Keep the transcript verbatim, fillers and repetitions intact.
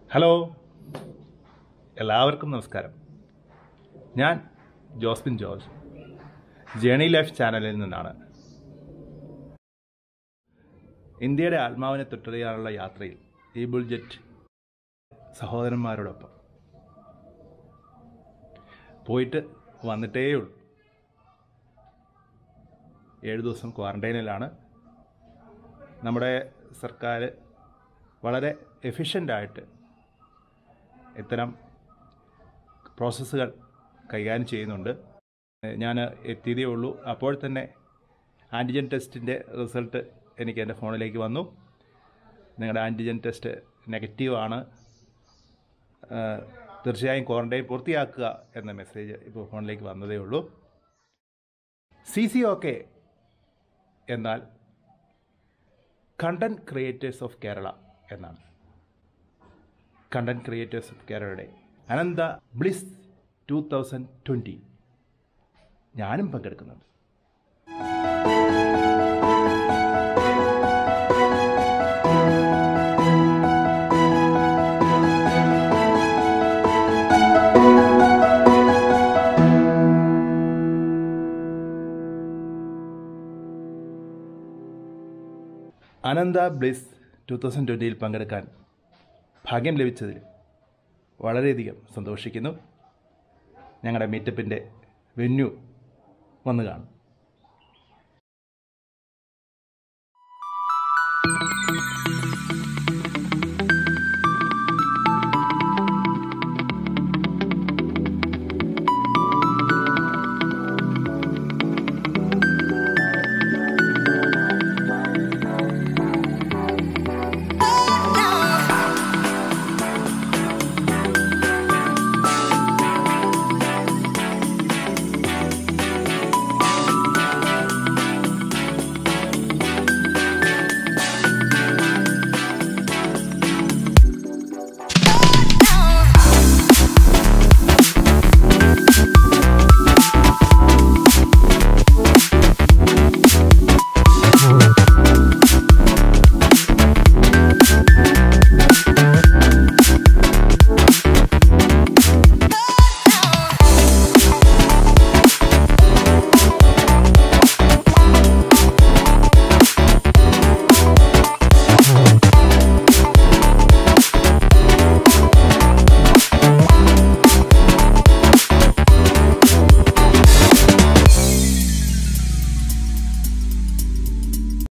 Hello, എല്ലാവർക്കും നമസ്കാരം. ഞാൻ ജോസ്പിൻ ജോർജ്, ജേണി ലൈഫ് ചാനലിൽ നിന്നാണ്. ഇന്ത്യയുടെ ആത്മാവിനെ തൊട്ടറിയാനുള്ള യാത്രയിൽ ഈ ബുൾജെറ്റ് സഹോദരന്മാരോടൊപ്പം പോയിട്ട് വന്നിട്ടേയുള്ളൂ. ഏഴ് ദിവസം ക്വാറന്റൈനിലാണ്. നമ്മുടെ സർക്കാർ വളരെ എഫിഷ്യൻ്റായിട്ട് ഇത്തരം പ്രോസസ്സുകൾ കൈകാര്യം ചെയ്യുന്നുണ്ട്. ഞാൻ എത്തിയതേ ഉള്ളൂ. അപ്പോൾ തന്നെ ആൻറ്റിജൻ ടെസ്റ്റിൻ്റെ റിസൾട്ട് എനിക്ക് എൻ്റെ ഫോണിലേക്ക് വന്നു. നിങ്ങളുടെ ആൻറ്റിജൻ ടെസ്റ്റ് നെഗറ്റീവാണ്, തീർച്ചയായും ക്വാറന്റൈൻ പൂർത്തിയാക്കുക എന്ന മെസ്സേജ് ഇപ്പോൾ ഫോണിലേക്ക് വന്നതേ ഉള്ളൂ. സി സി ഒ കെ എന്നാൽ കണ്ടൻറ് ക്രിയേറ്റേഴ്സ് ഓഫ് കേരള എന്നാണ്. കണ്ടൻറ് ക്രിയേറ്റേഴ്സ് ഓഫ് കേരളയുടെ Anantha bliss two thousand twenty ഞാനും പങ്കെടുക്കുന്നുണ്ട്. അനന്ത ബ്ലിസ് ടു തൗസൻഡ് ട്വൻറ്റിയിൽ പങ്കെടുക്കാൻ ഭാഗ്യം ലഭിച്ചതിൽ വളരെയധികം സന്തോഷിക്കുന്നു. ഞങ്ങളുടെ മീറ്റപ്പിൻ്റെ വെന്യൂ വന്നു കാണും.